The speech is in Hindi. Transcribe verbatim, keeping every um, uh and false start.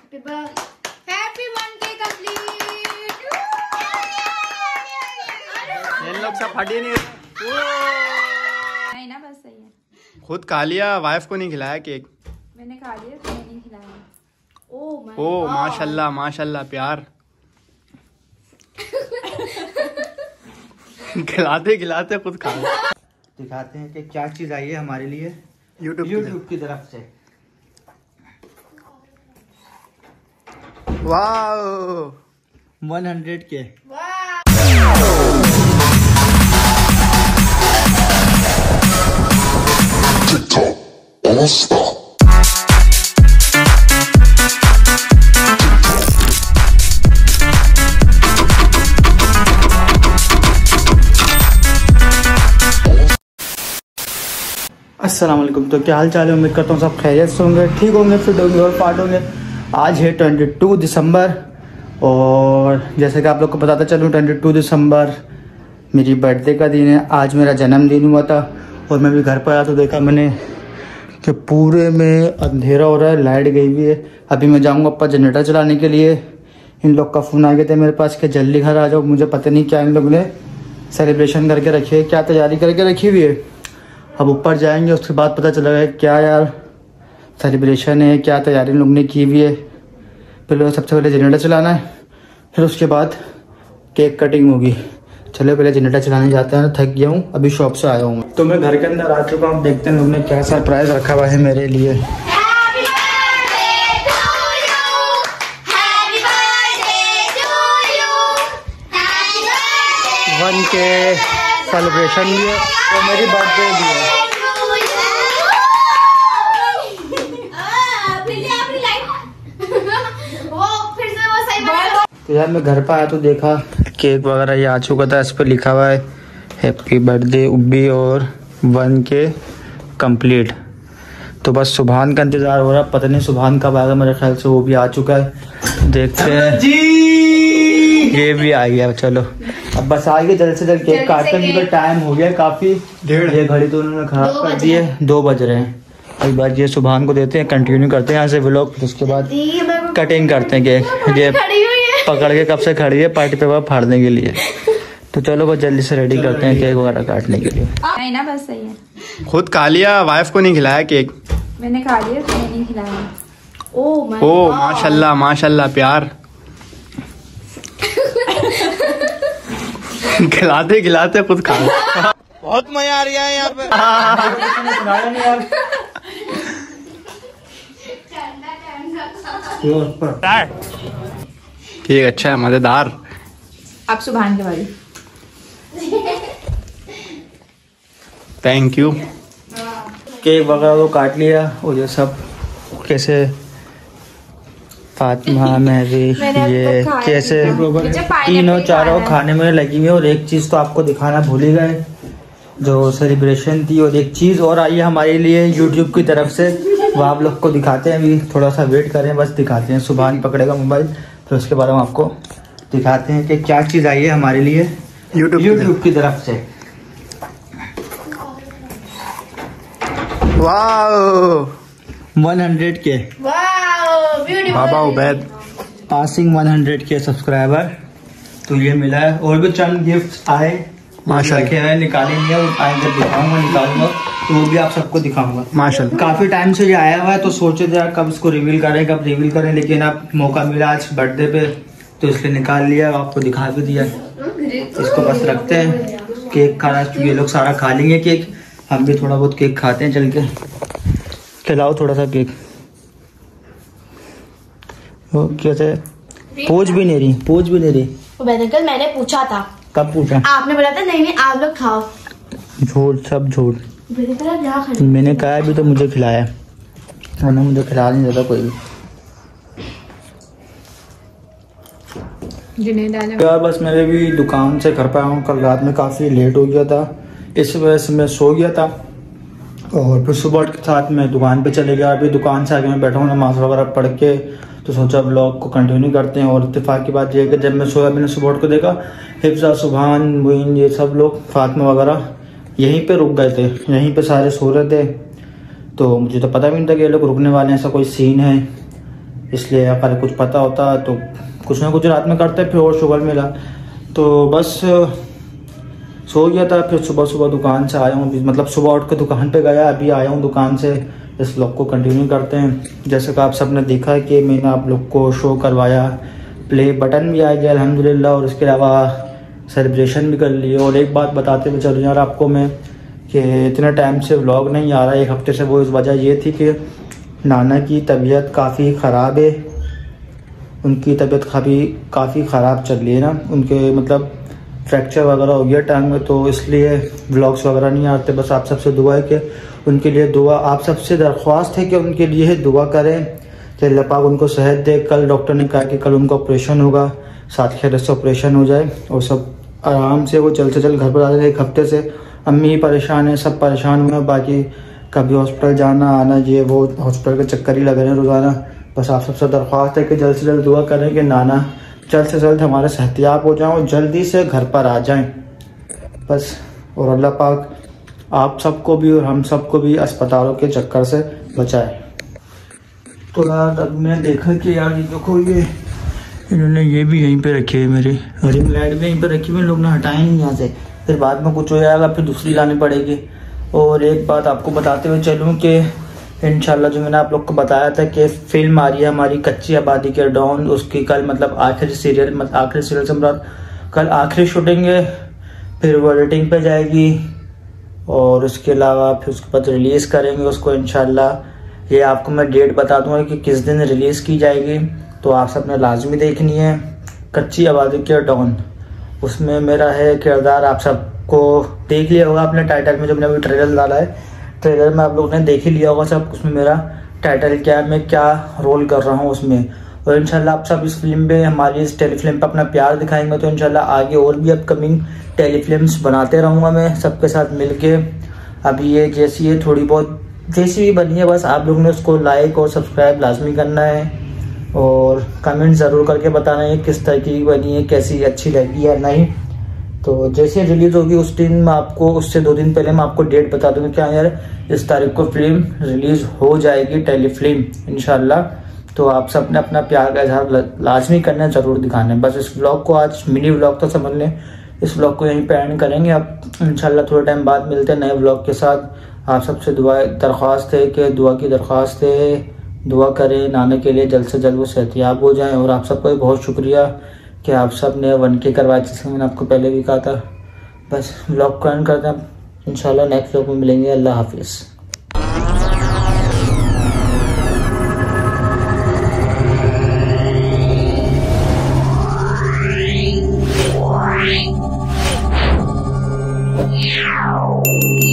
हैप्पी वन के कंप्लीट। ये लोग सब फटे नहीं नहीं ना, बस सही है। खुद खा लिया, वाइफ को नहीं खिलाया केक। मैंने खा लिया, तुम्हें नहीं खिलाया। ओह माय ओ गॉड, माशाल्लाह माशाल्लाह, प्यार खिलाते खिलाते खुद खा। दिखाते हैं कि क्या चीज आई है हमारे लिए यूट्यूब यूट्यूब की तरफ से। वाओ वन हंड्रेड के। अस्सलाम वालेकुम। तो क्या हाल चाल है, उम्मीद करता हूँ सब खैरियत से होंगे, ठीक होंगे, फिट होंगे और पार्ट होंगे। आज है बाईस दिसंबर और जैसे कि आप लोग को बताता चलूँ बाईस दिसंबर मेरी बर्थडे का दिन है। आज मेरा जन्मदिन हुआ था और मैं भी घर पर आया तो देखा मैंने कि पूरे में अंधेरा हो रहा है, लाइट गई हुई है। अभी मैं जाऊँगा ऊपर जनरेटर चलाने के लिए। इन लोग का फ़ोन आ गया था मेरे पास कि जल्दी घर आ जाओ। मुझे पता नहीं क्या इन लोगों ने सेलिब्रेशन करके रखी है, क्या तैयारी करके रखी हुई है। अब ऊपर जाएंगे, उसके बाद पता चलेगा क्या यार सेलिब्रेशन है, क्या तैयारी लोग ने की हुई है। पहले सबसे पहले जनरेटर चलाना है, फिर उसके बाद केक कटिंग होगी। चलो पहले जनरेटर चलाने जाते हैं, थक गया हूँ, अभी शॉप से आया हूँ। तो मैं घर के अंदर आ चुका हूँ, देखते हैं लोग ने क्या सरप्राइज रखा हुआ है मेरे लिए। वन के सेलिब्रेशन भी है और मेरी बर्थडे भी है। तो यार मैं घर पर आया तो देखा केक वगैरह ये आ चुका था, इस पर लिखा हुआ है हैप्पी बर्थडे उब्बी और वन के कंप्लीट। तो बस सुभान का इंतजार हो रहा, पता नहीं सुभान कब आएगा, मेरे ख्याल से वो भी आ चुका है। देखते हैं जी, ये भी आ गया। चलो अब बस आगे जल्द से जल्द केक काटते हैं, क्योंकि टाइम हो गया काफी। ये घड़ी तो उन्होंने खराब कर दी है, दो बज रहे हैं। एक बार ये सुभान को देते हैं, कंटिन्यू करते हैं यहाँ से व्लॉग, फिर उसके बाद कटिंग करते हैं केक। ये पकड़ के कब से खड़ी है पार्टी पेपर फाड़ने के लिए। तो चलो बस जल्दी से रेडी करते हैं केक वगैरह काटने के लिए। नहीं ना, बस सही है। खुद खा लिया, वाइफ को नहीं खिलाया केक। मैंने खा लिया, तुम्हें नहीं खिलाया। ओह माय ओ गॉड, माशाल्लाह माशाल्लाह, प्यार खिलाते खिलाते खुद खा। बहुत मजा आ रहा है यहाँ पे। ठीक, अच्छा है, मजेदार। अब सुभान के बारे। Thank you. केक वगैरह तो काट लिया और ये सब कैसे फातिमा महरी ये कैसे तीनों चारों खाने में लगी हुई है। और एक चीज तो आपको दिखाना भूल ही गए, जो सेलिब्रेशन थी। और एक चीज और आई है हमारे लिए यूट्यूब की तरफ से, वो आप लोग को दिखाते हैं। अभी थोड़ा सा वेट करें, बस दिखाते हैं। सुभान पकड़ेगा मोबाइल, फिर उसके बाद हम आपको दिखाते हैं कि क्या चीज आई है हमारे लिए यूट्यूब यूट्यूब की तरफ से। वाओ वन हंड्रेड के Baba Ubaid passing one hundred के सब्सक्राइबर। तो ये मिला है, और भी चंद गिफ्ट आए माशाल्लाह है, निकाले नहीं है, वो आएंगे दिखाऊंगा, निकालूंगा तो वो भी आप सबको दिखाऊंगा माशाल्लाह। काफी टाइम से ये आया हुआ है, तो सोचे थे यार कब इसको रिवील करें कब रिवील करें, लेकिन अब मौका मिला आज बर्थडे पे, तो इसलिए निकाल लिया, आपको दिखा भी दिया। इसको बस रखते हैं, केक खाना, ये लोग सारा खा लेंगे केक, हम भी थोड़ा बहुत केक खाते हैं चल के। खिलाओ थोड़ा सा केक। वो कैसे पूछ भी नहीं रही, पूछ भी नहीं रही। कल मैंने पूछा था। कब पूछा? आपने बोला था नहीं नहीं आप लोग खाओ। झूठ, सब झूठ। मैंने मैंने कहा भी तो मुझे खिलाया, वरना मुझे खिला नहीं देता कोई भी। यार बस मैं भी दुकान से घर पे आया हूँ, कल रात में काफ़ी लेट हो गया था, इस वजह से मैं सो गया था। और फिर सुबह के साथ मैं दुकान पे चले गया। अभी दुकान से आके मैं बैठा हूँ नमाज वगैरह पढ़ के, तो सोचा ब्लॉग को कंटिन्यू करते हैं। और इत्तेफाक की बात यह है कि जब मैं सोया, मैंने सुबह को देखा हिफ्जा, सुभान, मुइन, ये सब लोग, फातिमा वगैरह यहीं पे रुक गए थे, यहीं पे सारे सो रहे थे। तो मुझे तो पता भी नहीं था कि ये लोग रुकने वाले हैं, ऐसा कोई सीन है। इसलिए अगर कुछ पता होता तो कुछ ना कुछ रात में करते, फिर और शुगर मिला तो बस सो गया था। फिर सुबह सुबह दुकान से आया हूँ, मतलब सुबह उठ के दुकान पे गया, अभी आया हूँ दुकान से। इस व्लॉग को कंटिन्यू करते हैं। जैसे कि आप सब ने देखा है कि मैंने आप लोग को शो करवाया, प्ले बटन भी आ गया अल्हम्दुलिल्लाह, और इसके अलावा सेलिब्रेशन भी कर लिए। और एक बात बताते हुए चलूँ यार आपको मैं कि इतने टाइम से व्लॉग नहीं आ रहा, एक हफ्ते से, वो इस वजह ये थी कि नाना की तबीयत काफ़ी ख़राब है। उनकी तबीयत काफ़ी काफ़ी ख़राब चल रही है ना, उनके मतलब फ्रैक्चर वगैरह हो गया टांग में, तो इसलिए व्लॉग्स वगैरह नहीं आते। बस आप सबसे दुआ है कि उनके लिए दुआ, आप सबसे दरख्वास्त है कि उनके लिए दुआ करें कि अल्लाह पाक उनको सेहत दे। कल डॉक्टर ने कहा कि कल उनका ऑपरेशन होगा, सात खैरियत से ऑपरेशन हो जाए और सब आराम से वो जल्द से जल्द घर पर आ जाए। एक हफ्ते से अम्मी परेशान है, सब परेशान हुए हैं, बाकी कभी हॉस्पिटल जाना आना ये वो हॉस्पिटल के चक्कर ही लग रहे हैं रोज़ाना। बस आप सबसे दरख्वास्त है कि जल्द से जल्द दुआ करें कि नाना जल्द से जल्द हमारे सेहतियाब हो जाएं और जल्दी से घर पर आ जाएं बस। और अल्लाह पाक आप सबको भी और हम सबको भी अस्पतालों के चक्कर से बचाए। तो यार अब मैंने देखा कि यार ये देखो, ये इन्होंने ये भी यहीं पे रखी है, मेरी रिंग लाइट भी यहीं पे रखी हुई, लोग ने हटाए नहीं यहाँ से, फिर बाद में कुछ हो जाएगा फिर दूसरी लानी पड़ेगी। और एक बात आपको बताते हुए चलूँ कि इंशाल्लाह जो मैंने आप लोग को बताया था कि फिल्म आ रही है हमारी कच्ची आबादी के डॉन, उसकी कल मतलब आखिरी सीरियल मतलब आखिरी सीरियल से मतलब कल आखिरी शूटिंग है, फिर वो एडिटिंग पे जाएगी और उसके अलावा फिर उसके बाद रिलीज़ करेंगे उसको इंशाल्लाह। ये आपको मैं डेट बता दूंगा कि किस दिन रिलीज़ की जाएगी, तो आप सबने लाजमी देखनी है कच्ची आबादी के डॉन। उसमें मेरा है किरदार, आप सबको देख लिया होगा अपने टाइटल में, जब मैंने अभी ट्रेलर डाला है, ट्रेलर में आप लोगों ने देख ही लिया होगा सब, उसमें मेरा टाइटल क्या है, मैं क्या रोल कर रहा हूँ उसमें। और इंशाल्लाह आप सब इस फिल्म पे, हमारी इस टेलीफिल्म पे अपना प्यार दिखाएंगे, तो इंशाल्लाह आगे और भी अपकमिंग टेलीफिल्म्स बनाते रहूँगा मैं सबके साथ मिलके। अभी ये जैसी है थोड़ी बहुत जैसी भी बनी है, बस आप लोगों ने उसको लाइक और सब्सक्राइब लाजमी करना है और कमेंट ज़रूर करके बताना है किस तरह की बनी है, कैसी अच्छी लगी या नहीं। तो जैसे रिलीज़ होगी उस दिन मैं आपको, उससे दो दिन पहले मैं आपको डेट बता दूंगा क्या यार इस तारीख को फिल्म रिलीज़ हो जाएगी टेलीफिल्म इंशाल्लाह। तो आप सब ने अपना प्यार का इजहार लाजमी करना है, ज़रूर दिखाना है। बस इस ब्लॉग को आज मिनी ब्लॉग तो समझ लें, इस ब्लॉग को यहीं पे एंड करेंगे। अब इंशाल्लाह थोड़े टाइम बाद मिलते हैं नए ब्लॉग के साथ। आप सबसे दुआ दरख्वास्त है कि दुआ की दरख्वास्त है, दुआ करें नाना के लिए जल्द से जल्द वो सेहतियाब हो जाएं। और आप सबको भी बहुत शुक्रिया कि आप सब ने वन के करवाया, जिसमें मैंने आपको पहले भी कहा था। बस ब्लॉग को एंड करते हैं, इंशाल्लाह नेक्स्ट ब्लॉग में मिलेंगे। अल्लाह हाफिज़। Meow.